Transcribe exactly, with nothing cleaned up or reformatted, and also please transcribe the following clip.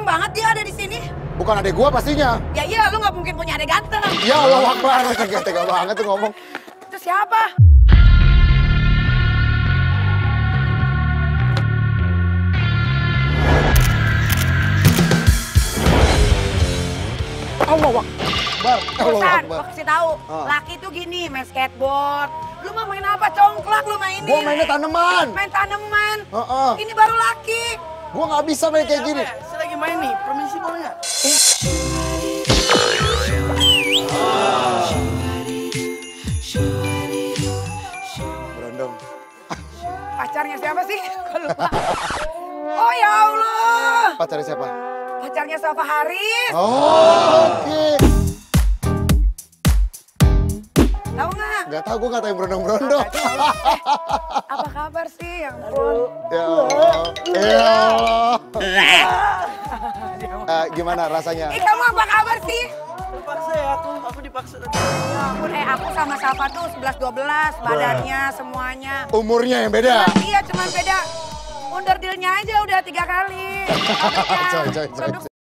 banget dia ada di sini. Bukan adek gua pastinya. Ya iya, lu nggak mungkin punya adek ganteng. Ya Allah Akbar, tega banget tuh ngomong. Itu siapa? Allah Akbar. Allah Bosan, Akbar. gua kasih tahu. Ah. Laki tuh gini, main skateboard. Lu mau main apa? Congklak lu mainin. Gua mainnya tanaman. Main tanaman. Heeh. Ini baru laki. Gua nggak bisa main kayak gini. Saya lagi main nih, permisi boleh nggak? Berondong. Pacarnya siapa sih? Gua lupa. Oh ya Allah. Pacarnya siapa? Pacarnya Safa Haris. Oh, oke. Tahu nggak? Gak tau, gue gak tau yang berondong-berondong. Apa kabar sih? Ya ampun. Ya Allah. Ya Allah. Eh, gimana rasanya? Eh kamu apa kabar sih? Terpaksa ya aku, aku dipaksa tadi. Ya ampun, eh aku sama Safa tuh sebelas dua belas badannya semuanya. Umurnya yang beda. Iya, cuman beda. Onderdilnya aja udah tiga kali. Coy, coy, coy. Produk